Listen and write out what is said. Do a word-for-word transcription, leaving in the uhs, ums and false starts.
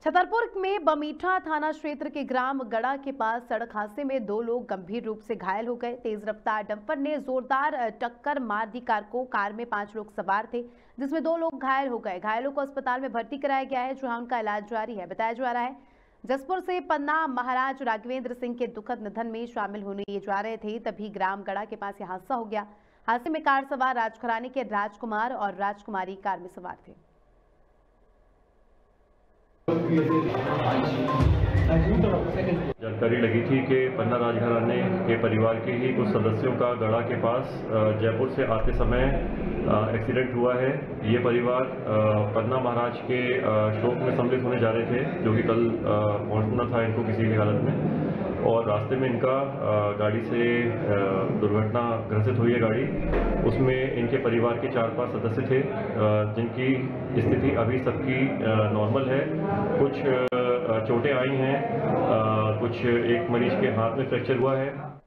छतरपुर में बमीठा थाना क्षेत्र के ग्राम गड़ा के पास सड़क हादसे में दो लोग गंभीर रूप से घायल हो गए। तेज रफ्तार डंपर ने जोरदार टक्कर मार दी कार को। कार में पांच लोग सवार थे, जिसमें दो लोग घायल हो गए। घायलों को अस्पताल में भर्ती कराया गया है, जहां उनका इलाज जारी है। बताया जा रहा है जसपुर से पन्ना महाराज राघवेंद्र सिंह के दुखद निधन में शामिल होने ये जा रहे थे, तभी ग्राम गड़ा के पास यह हादसा हो गया। हादसे में कार सवार राजखराने के राजकुमार और राजकुमारी कार में सवार थे। जानकारी लगी थी कि पन्ना राजघराने के परिवार के ही कुछ सदस्यों का गड़ा के पास जयपुर से आते समय एक्सीडेंट हुआ है। ये परिवार पन्ना महाराज के शोक में सम्मिलित होने जा रहे थे, जो कि कल पहुंचना था इनको किसी भी हालत में, और रास्ते में इनका गाड़ी से दुर्घटना ग्रसित हुई है गाड़ी। उसमें इनके परिवार के चार पांच सदस्य थे, जिनकी स्थिति अभी सबकी नॉर्मल है। कुछ चोटें आई हैं, कुछ एक मरीज के हाथ में फ्रैक्चर हुआ है।